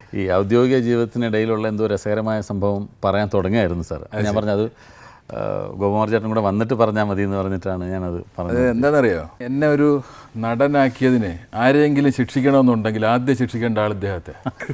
ഈ ഔദ്യോഗിക ജീവിതത്തിനിടയിലുള്ള എന്തോ രസകരമായ സംഭവം പറയാൻ തുടങ്ങിയായിരുന്നു സാർ. ഞാൻ പറഞ്ഞത് ഗോപകുമാർ ചേട്ടൻ കൂടെ വന്നിട്ട് പറഞ്ഞാൽ മതി എന്ന് പറഞ്ഞിട്ടാണ് ഞാനത് പറഞ്ഞത്. എന്താണെന്നറിയോ, എന്നെ ഒരു നടനാക്കിയതിനെ ആരെങ്കിലും ശിക്ഷിക്കണമെന്നുണ്ടെങ്കിൽ ആദ്യം ശിക്ഷിക്കേണ്ട ആൾ ഇദ്ദേഹത്തെ.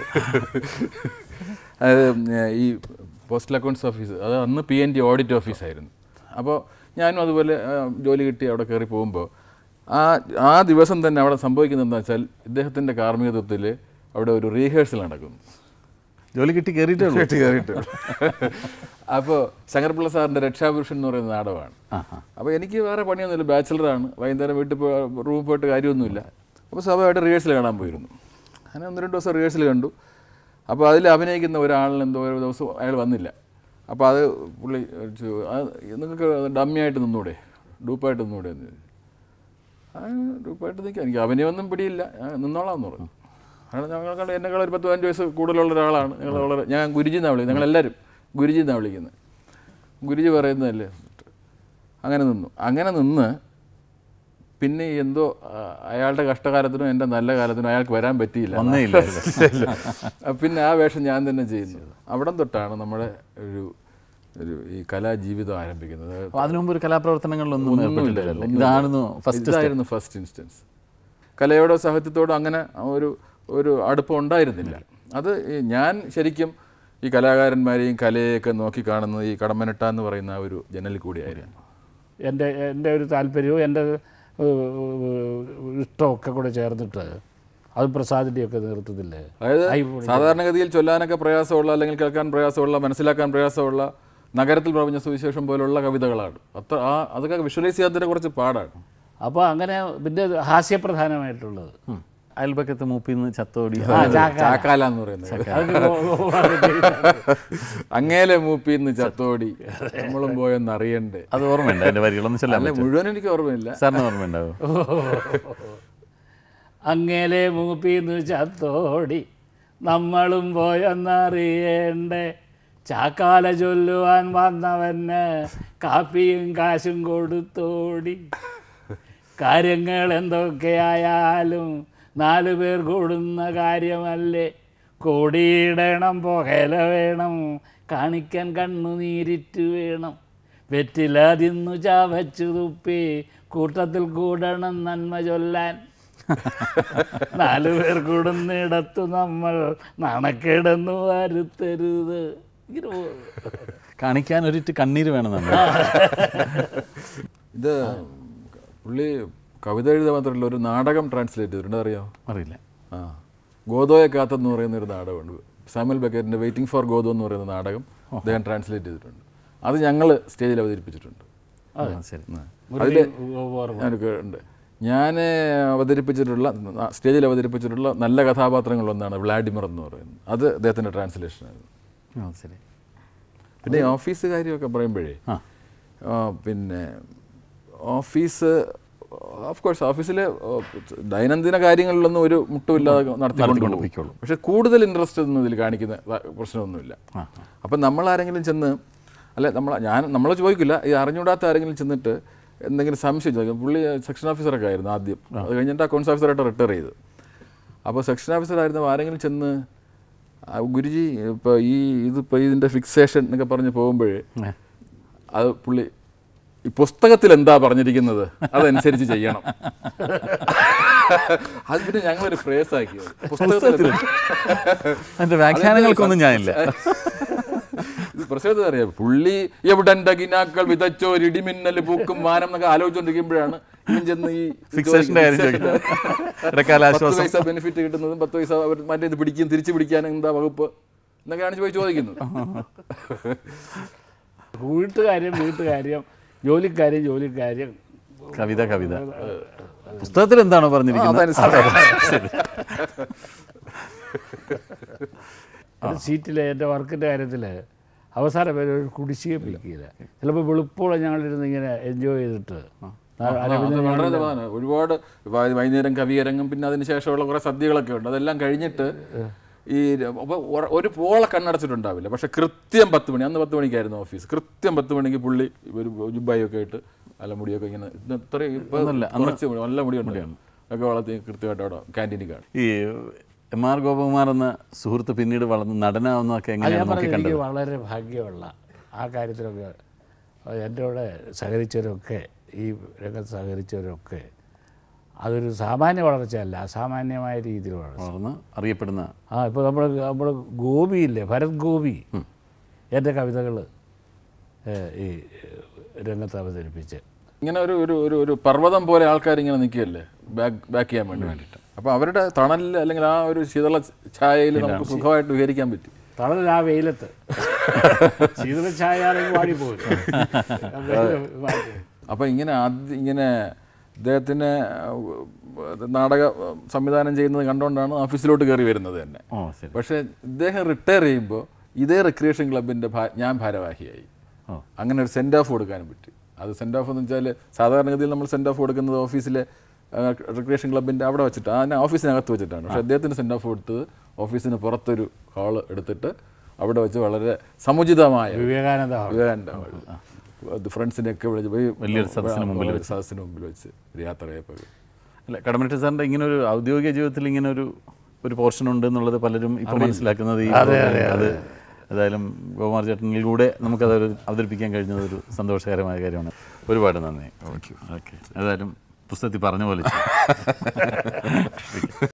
അതായത് ഈ പോസ്റ്റൽ അക്കൗണ്ട്സ് ഓഫീസ്, അത് അന്ന് PNT ഓഡിറ്റ് ഓഫീസായിരുന്നു. അപ്പോൾ ഞാനും അതുപോലെ ജോലി കിട്ടി അവിടെ കയറി പോകുമ്പോൾ ആ ദിവസം തന്നെ അവിടെ സംഭവിക്കുന്നത് എന്താ വെച്ചാൽ ഇദ്ദേഹത്തിൻ്റെ കാർമ്മികത്വത്തിൽ അവിടെ ഒരു റീഹേഴ്സൽ നടക്കുന്നു. ജോലി കിട്ടി കയറിയിട്ടുള്ളൂ. അപ്പോൾ ശങ്കർപിള്ള സാറിൻ്റെ രക്ഷാപുരുഷൻ എന്ന് പറയുന്ന നാടകമാണ്. അപ്പോൾ എനിക്ക് വേറെ പണിയൊന്നുമില്ല, ബാച്ചിലറാണ്, വൈകുന്നേരം വീട്ടിൽ റൂമിൽ പോയിട്ട് കാര്യമൊന്നുമില്ല. അപ്പോൾ സ്വാഭാവികമായിട്ട് റിഹേഴ്സൽ കാണാൻ പോയിരുന്നു. അങ്ങനെ 1-2 ദിവസം റിഹേഴ്സൽ കണ്ടു. അപ്പോൾ അതിൽ അഭിനയിക്കുന്ന ഒരാളിന് എന്തോ ഒരു ദിവസം അയാൾ വന്നില്ല. അപ്പോൾ അത് പുള്ളി നിങ്ങൾക്ക് ഡമ്മിയായിട്ട് നിന്നൂടെ, ഡൂപ്പായിട്ട് നിന്നൂടെ എന്ന് ചോദിച്ചു. ഡൂപ്പായിട്ട് നിൽക്കാം, എനിക്ക് അഭിനയമൊന്നും പിടിയില്ല, നിന്നോളാം എന്ന് പറഞ്ഞു. കാരണം ഞങ്ങൾ എന്നെക്കാൾ ഒരു 10-15 വയസ്സ് കൂടുതലുള്ള ഒരാളാണ്. ഞങ്ങൾ വളരെ, ഞാൻ ഗുരുജി എന്നാണ് വിളിക്കുന്നത്, ഞങ്ങളെല്ലാവരും ഗുരുജി എന്നാണ് വിളിക്കുന്നത്. ഗുരുജി പറയുന്നതല്ലേ. അങ്ങനെ നിന്ന് പിന്നെ എന്തോ അയാളുടെ കഷ്ടകാലത്തിനും എൻ്റെ നല്ല കാലത്തിനും അയാൾക്ക് വരാൻ പറ്റിയില്ല. പിന്നെ ആ വേഷം ഞാൻ തന്നെ ചെയ്യുന്നത്. അവിടം തൊട്ടാണ് നമ്മുടെ ഒരു ഈ കലാജീവിതം ആരംഭിക്കുന്നത്. അതിനു മുമ്പ് ഒരു കലാപ്രവർത്തനങ്ങളിലൊന്നും ഇതായിരുന്നു ഫസ്റ്റ് ഇൻസ്റ്റൻസ്. കലയോടോ സാഹിത്യത്തോടോ അങ്ങനെ ഒരു അടുപ്പം ഉണ്ടായിരുന്നില്ല. അത് ഞാൻ ശരിക്കും ഈ കലാകാരന്മാരെയും കലയെയൊക്കെ നോക്കിക്കാണുന്നത് ഈ കടമ്മനിട്ട എന്ന് പറയുന്ന ഒരു ജനലിൽ കൂടിയായിരുന്നു. എൻ്റെ ഒരു താല്പര്യവും എൻ്റെ ഇഷ്ടമൊക്കെ കൂടെ ചേർന്നിട്ട് അത് പ്രസാദിൻ്റെയൊക്കെ നേതൃത്വത്തില്ലേ. അതായത് സാധാരണഗതിയിൽ ചൊല്ലാനൊക്കെ പ്രയാസമുള്ള, അല്ലെങ്കിൽ കേൾക്കാൻ പ്രയാസമുള്ള, മനസ്സിലാക്കാൻ പ്രയാസമുള്ള നഗരത്തിൽ പ്രപഞ്ച സുവിശേഷം പോലുള്ള കവിതകളാണ്. അതൊക്കെ വിഷ്വലൈസ് ചെയ്യാത്തതിനെ കുറച്ച് പാടാണ്. അപ്പോൾ അങ്ങനെ പിന്നെ ഹാസ്യപ്രധാനമായിട്ടുള്ളത് അയൽപക്കത്ത് മൂപ്പിന്ന് ചത്തോടി ചാക്കാല എന്ന് പറയുന്നത്. അങ്ങേലെ മൂപ്പിന്ന് ചത്തോടി നമ്മളും പോയെന്ന് അറിയണ്ടേ. അത് ഓർമ്മയുണ്ട്, അതിൻ്റെ വരികളൊന്നും ചൊല്ലാൻ മുഴുവൻ എനിക്ക് ഓർമ്മയില്ല. സാറിന് ഓർമ്മയുണ്ടാവും. അങ്ങേലെ മൂപ്പിന്ന് ചത്തോടി നമ്മളും പോയെന്നറിയണ്ടേ, ചാക്കാല ചൊല്ലുവാൻ വന്നവന് കാപ്പിയും കാശും കൊടുത്തോടി, കാര്യങ്ങൾ എന്തൊക്കെയായാലും 4 പേർ കൂടുന്ന കാര്യമല്ലേ, കോടിയിടണം പുകയില വേണം, കാണിക്കാൻ കണ്ണുനീരിറ്റ് വേണം, വെറ്റില തിന്നു ചവച്ചു തുപ്പി കൂട്ടത്തിൽ കൂടണം നന്മ ചൊല്ലാൻ, 4 പേർ കൂടുന്നിടത്തു നമ്മൾ നാണക്കേടെന്നു വരുത്തരുത്. കാണിക്കാൻ ഒരിട്ട് കണ്ണീര് വേണം നമ്മൾ. ഇത് പുള്ളി കവിത എഴുതാൻ മാത്രമല്ല, ഒരു നാടകം ട്രാൻസ്ലേറ്റ് ചെയ്തിട്ടുണ്ട്. അറിയാമോ? അറിയില്ല. ഗോദോയെ കാത്തെന്ന് പറയുന്നൊരു നാടകമുണ്ട്. സാമുവൽ ബെക്കറ്റിൻ്റെ വെയിറ്റിംഗ് ഫോർ ഗോദോ എന്ന് പറയുന്ന നാടകം അദ്ദേഹം ട്രാൻസ്ലേറ്റ് ചെയ്തിട്ടുണ്ട്. അത് ഞങ്ങൾ സ്റ്റേജിൽ അവതരിപ്പിച്ചിട്ടുണ്ട്. അതിൽ ഞാനൊക്കെ ഉണ്ട്. ഞാൻ സ്റ്റേജിൽ അവതരിപ്പിച്ചിട്ടുള്ള നല്ല കഥാപാത്രങ്ങളൊന്നാണ് വ്ളാഡിമിർ എന്ന് പറയുന്നത്. അത് അദ്ദേഹത്തിൻ്റെ ട്രാൻസ്ലേഷനായിരുന്നു. ശരി. പിന്നെ ഓഫീസ് കാര്യമൊക്കെ പറയുമ്പോഴേ, പിന്നെ ഓഫീസ് ഓഫ് കോഴ്സ് ഓഫീസിലെ ദൈനംദിന കാര്യങ്ങളിലൊന്നും ഒരു മുട്ടുമില്ലാതെ നടത്തിക്കൊണ്ട് പോയിക്കോളൂ. പക്ഷെ കൂടുതൽ ഇൻട്രസ്റ്റ് ഒന്നും ഇതിൽ കാണിക്കുന്ന പ്രശ്നമൊന്നുമില്ല. അപ്പം നമ്മളാരെങ്കിലും ചെന്ന്, അല്ല നമ്മൾ ചോദിക്കില്ല, ഈ അറിഞ്ഞൂടാത്ത ആരെങ്കിലും ചെന്നിട്ട് എന്തെങ്കിലും സംശയം ചോദിക്കും. പുള്ളി സെക്ഷൻ ഓഫീസറൊക്കെ ആയിരുന്നു ആദ്യം, അത് കഴിഞ്ഞിട്ട് അക്കൗണ്ട്സ് ഓഫീസറായിട്ട് റിട്ടയർ ചെയ്തു. അപ്പോൾ സെക്ഷൻ ഓഫീസറായിരുന്നപ്പോൾ ആരെങ്കിലും ചെന്ന് ഗുരുജി ഇതിപ്പോൾ ഇതിൻ്റെ ഫിക്സേഷൻ എന്നൊക്കെ പറഞ്ഞ് പോകുമ്പോഴേ അത് പുള്ളി ഈ പുസ്തകത്തിൽ എന്താ പറഞ്ഞിരിക്കുന്നത് അതനുസരിച്ച് ചെയ്യണം. അത് പിന്നെ ഞങ്ങളൊരു ഫ്രേസാക്കി പുസ്തകത്തിൽ വ്യാഖ്യാനങ്ങൾക്കൊന്നും ഞാനില്ല. ഇത് പ്രശ്നത്തിൽ അറിയാം. പുള്ളി എവിടെൻ്റെ ഗിനാക്കൾ വിതച്ചോരിടിമിന്നൽ പൂക്കും മാനം എന്നൊക്കെ ആലോചിച്ചുകൊണ്ടിരിക്കുമ്പോഴാണ് ചെന്ന് ഈ പൈസ ബെനിഫിറ്റ് കിട്ടുന്നതും 10 പൈസ മറ്റേ ഇത് പിടിക്കും തിരിച്ചു പിടിക്കാനും എന്താ വകുപ്പ് എന്നൊക്കെയാണ് പോയി ചോദിക്കുന്നത്. വീട്ടുകാര്യം ജോലിക്കാര്യം കവിത പുസ്തകത്തിൽ എന്താണോ പറഞ്ഞിരിക്കുന്നത് സീറ്റിൽ എൻ്റെ വർക്കിൻ്റെ കാര്യത്തിൽ അവസാനം വരെ ഒരു കുടിശ്ശിക പിടിക്കില്ല. ചിലപ്പോൾ വെളുപ്പോളം ഞങ്ങളിരുന്ന് ഇങ്ങനെ എൻജോയ് ചെയ്തിട്ട് ഒരുപാട് വൈകുന്നേരം കവിയരങ്ങും പിന്നെ അതിന് ശേഷമുള്ള കുറേ സദ്യകളൊക്കെ ഉണ്ട്. അതെല്ലാം കഴിഞ്ഞിട്ട് ഈ ഒരു പോളെ കണ്ണടച്ചിട്ടുണ്ടാവില്ല. പക്ഷെ കൃത്യം 10 മണി, അന്ന് 10 മണിക്കായിരുന്നു ഓഫീസ്, കൃത്യം 10 മണിക്ക് പുള്ളി ഒരു ജുബായൊക്കെ ഇട്ട് അല്ല മുടിയൊക്കെ ഇങ്ങനെ ഇത്രയും നല്ല മുടിയുണ്ട് ഒക്കെ വളർത്തി കൃത്യമായിട്ട് അവിടെ ക്യാൻറ്റീനിൽ കാണും. ഈ എം.ആർ. ഗോപകുമാർ എന്ന സുഹൃത്ത് പിന്നീട് വളർന്ന് നടനാവുന്നതൊക്കെ അത് എങ്ങനെയാണ് ഞാൻ പറഞ്ഞു, നോക്കിക്കണ്ടത്? എനിക്ക് വളരെ ഭാഗ്യമുള്ള ആ കാര്യത്തിലൊക്കെ എൻ്റെ കൂടെ സഹകരിച്ചവരൊക്കെ ഈ രംഗത്ത് സഹകരിച്ചവരൊക്കെ അതൊരു സാമാന്യ വളർച്ചയല്ല, അസാമാന്യമായ രീതിയിൽ വളർച്ച. വളർന്ന് അറിയപ്പെടുന്ന ഇപ്പോൾ നമ്മൾ ഗോപിയില്ലേ, ഭരത് ഗോപി എൻ്റെ കവിതകൾ ഈ രംഗത്ത് അവതരിപ്പിച്ച് ഇങ്ങനെ ഒരു ഒരു ഒരു ഒരു പർവ്വതം പോലെ ആൾക്കാർ ഇങ്ങനെ നിൽക്കുകയല്ലേ ബാക്ക് ചെയ്യാൻ വേണ്ടിയിട്ട്. അപ്പോൾ അവരുടെ തണലിൽ അല്ലെങ്കിൽ ആ ഒരു ശീതള ഛായയിൽ നമുക്ക് സുഖമായിട്ട് വിഹരിക്കാൻ പറ്റി. തണൽ ആ വെയിലത്ത് ശീതള ഛായ വാടിപ്പോയി. അപ്പോൾ ഇങ്ങനെ ഇദ്ദേഹത്തിന് നാടക സംവിധാനം ചെയ്യുന്നത് കണ്ടുകൊണ്ടാണ് ഓഫീസിലോട്ട് കയറി വരുന്നത് തന്നെ. പക്ഷേ ഇദ്ദേഹം റിട്ടയർ ചെയ്യുമ്പോൾ ഇതേ റിക്രിയേഷൻ ക്ലബിൻ്റെ ഞാൻ ഭാരവാഹിയായി. അങ്ങനെ ഒരു സെൻഡ് ഓഫ് കൊടുക്കാനും പറ്റി. അത് സെൻഡ് ഓഫ് എന്ന് വെച്ചാൽ സാധാരണഗതിയിൽ നമ്മൾ സെൻഡ് ഓഫ് കൊടുക്കുന്നത് ഓഫീസിലെ റിക്രിയേഷൻ ക്ലബിൻ്റെ അവിടെ വെച്ചിട്ട് അതിനെ ഓഫീസിനകത്ത് വെച്ചിട്ടാണ്. പക്ഷേ അദ്ദേഹത്തിന് സെൻഡ് ഓഫ് കൊടുത്തത് ഓഫീസിന് പുറത്തൊരു ഹാള് എടുത്തിട്ട് അവിടെ വെച്ച് വളരെ സമുചിതമായ വിവേകാനന്ദ ഫ്രണ്ട്സിനെയൊക്കെ വിളിച്ച് പോയി വലിയൊരു സദസ്സിന് മുമ്പിൽ വെച്ച് ഒരു യാത്രയായപ്പോൾ. അല്ല, കടമനിട്ട സാറിൻ്റെ ഇങ്ങനെ ഒരു ഔദ്യോഗിക ജീവിതത്തിൽ ഇങ്ങനെ ഒരു പോർഷൻ ഉണ്ട് എന്നുള്ളത് പലരും ഇപ്പോൾ മനസ്സിലാക്കുന്നത് ഈ അത് ഏതായാലും ഗോകുമാർ ചേട്ടനിലൂടെ നമുക്കതൊരു അവതരിപ്പിക്കാൻ കഴിഞ്ഞത് ഒരു സന്തോഷകരമായ കാര്യമാണ്. ഒരുപാട് നന്ദി. ഓക്കെ, ഏതായാലും പുസ്തകത്തിൽ പറഞ്ഞ പോലെ